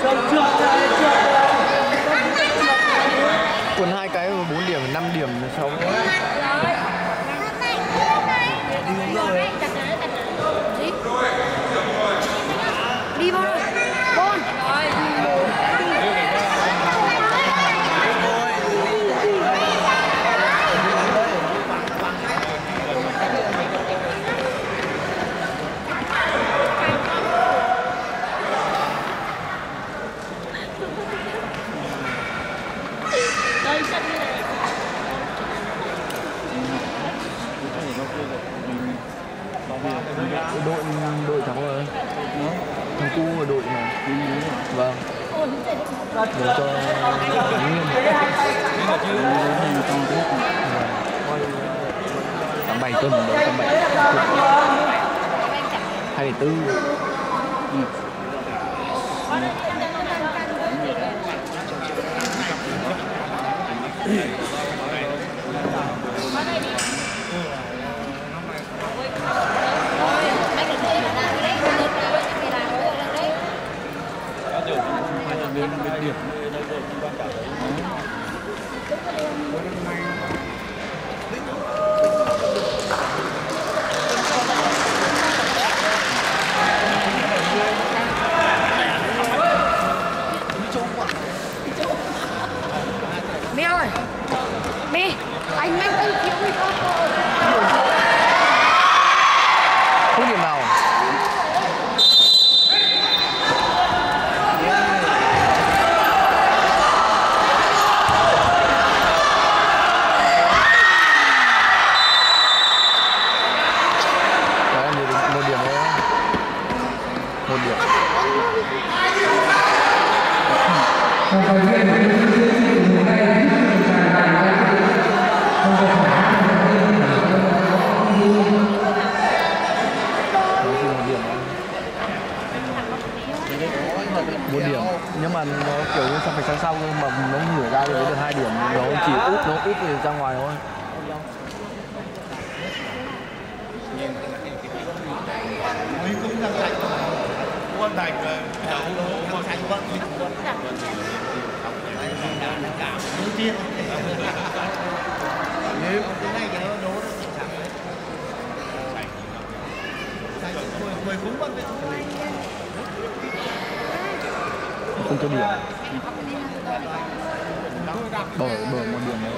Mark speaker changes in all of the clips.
Speaker 1: Quần 2 cái 4 điểm 5 điểm 6.
Speaker 2: Đi vô rồi. Con.
Speaker 1: Đội thắng rồi. Thằng cu ở đội mà. Vâng. Để cho Nguyên. 87 tuần, 87. 24.
Speaker 2: Mẹ ơi, mẹ, anh mang tay thiếu đi con.
Speaker 1: Không điểm nào. Một điểm thôi. Một điểm. Một điểm, nhưng mà nó kiểu như phải sang sau mà nó ngửa ra được 2 điểm, nó chỉ úp thì ra ngoài thôi.
Speaker 3: Quân Thành đậu Quân Thành vẫn cảm đối tiên nếu cái này cái nó đố nó chính xác đấy 10 phút vẫn
Speaker 1: Không cho điểm. Bỏ một điểm nữa.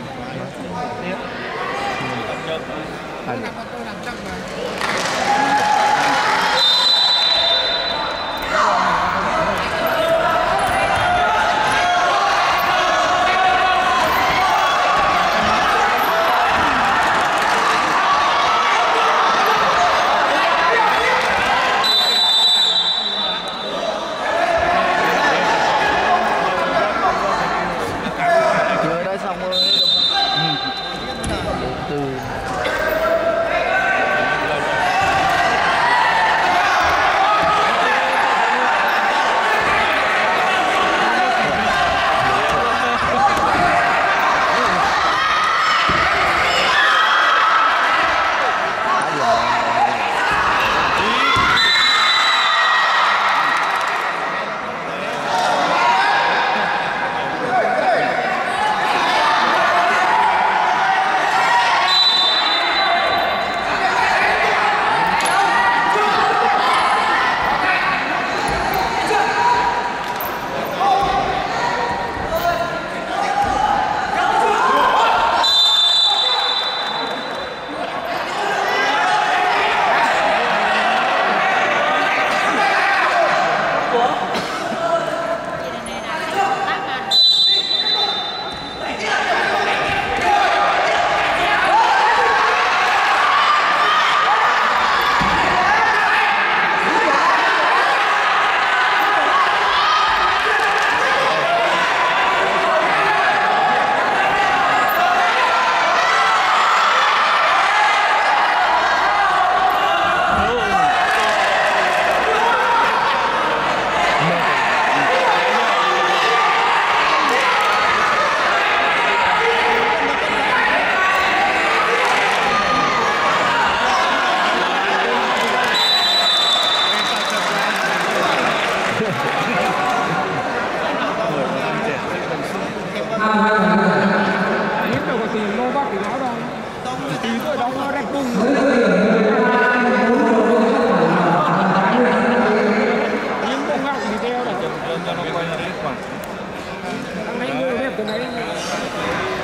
Speaker 1: Một
Speaker 4: tí rồi đóng nó đẹp bùng. Nhưng bông ngọng thì theo là cho nó quay ra đấy khoảng. Thằng này người đẹp từ nãy.